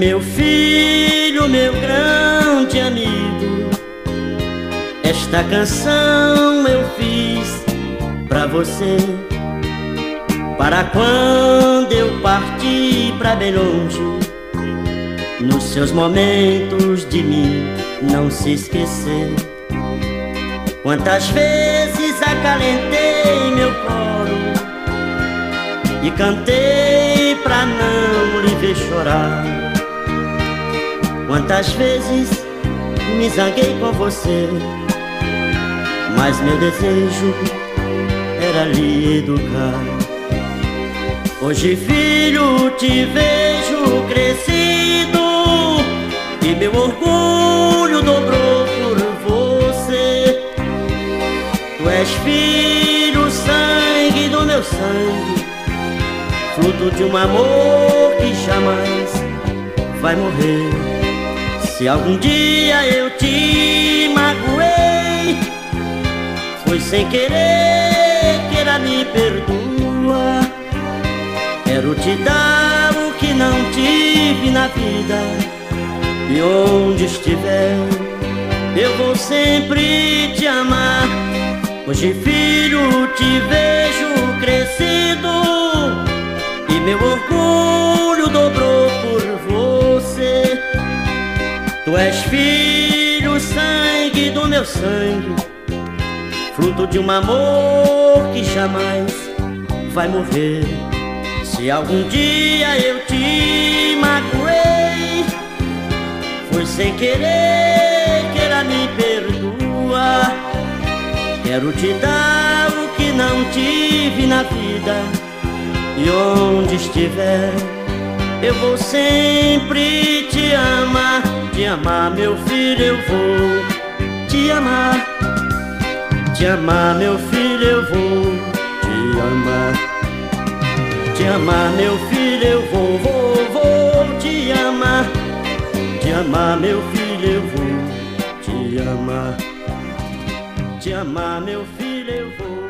Meu filho, meu grande amigo, esta canção eu fiz pra você, para quando eu partir pra bem longe, nos seus momentos de mim não se esquecer. Quantas vezes acalentei meu colo e cantei pra não lhe ver chorar. Quantas vezes me zanguei com você, mas meu desejo era lhe educar. Hoje, filho, te vejo crescido e meu orgulho dobrou por você. Tu és filho, sangue do meu sangue, fruto de um amor que jamais vai morrer. Se algum dia eu te magoei, foi sem querer, queira me perdoa. Quero te dar o que não tive na vida, e onde estiver eu vou sempre te amar. Hoje, filho, te vejo crescido e meu orgulho dobrou por você. Tu és filho, sangue do meu sangue, fruto de um amor que jamais vai morrer. Se algum dia eu te magoei, foi sem querer, queira me perdoa. Quero te dar o que não tive na vida, e onde estiver eu vou sempre te amar. Te amar, meu filho, eu vou te amar. Te amar, meu filho, eu vou te amar. Te amar, meu filho, eu vou te amar. Te amar, meu filho, eu vou te amar. Te amar, meu filho, eu vou.